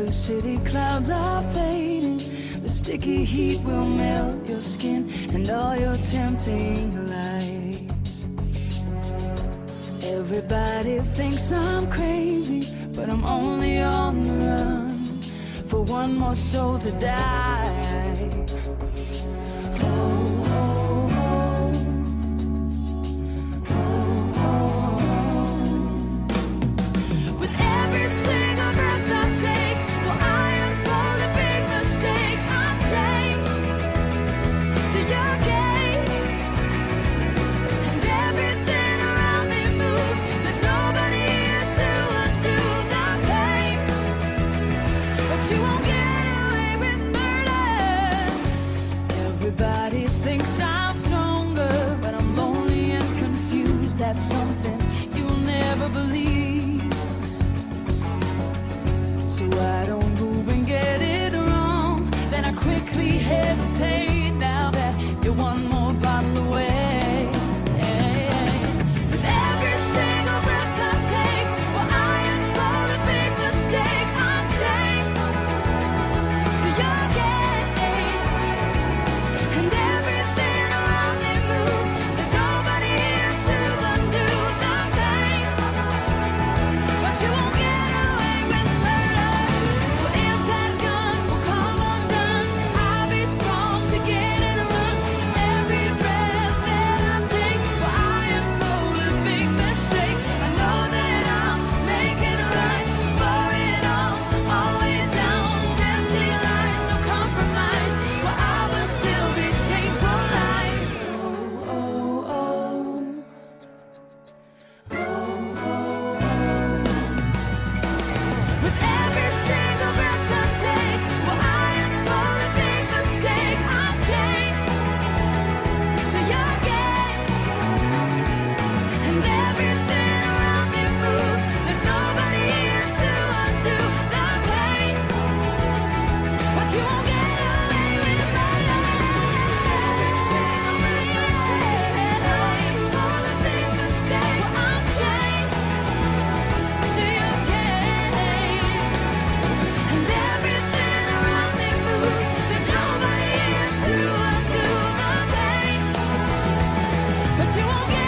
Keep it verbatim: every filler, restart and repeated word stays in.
The city clouds are fading. The sticky heat will melt your skin and all your tempting lies. Everybody thinks I'm crazy, but I'm only on the run for one more soul to die. Oh, oh, oh. Oh, oh, oh. With every single breath I take, well, I unfold a big mistake. I'm chained to your gaze, and everything around me moves. There's nobody here to undo the pain, but you won't get away with murder. Everybody thinks I'm stronger, but I'm lonely and confused. That's something you'll never believe. So I don't move and get it wrong, then I quickly hesitate now that you're one more bottle away. With every single breath I take, well, I unfold a big mistake. I'm chained to your gaze, and everything around me moves. There's nobody here to undo the pain, but you won't get away with murder. Well, if that gun will come undone, I'll be strong to get it run. Every breath that I take, well, I unfold a big mistake. I know that I'll make it right for it all. Always down, tempting lies, no compromise. Well, I will still be chained for life. Oh, oh, oh. Oh, oh, oh. With every single breath I take, well, I unfold a big mistake. I'm chained to your gaze, and everything around me moves. There's nobody here to undo the pain, but you won't get away with murder. Every single breath I take, I unfold a big mistake. Well, I'm chained to your gaze, and everything around me moves. There's nobody here to undo the pain, but you won't get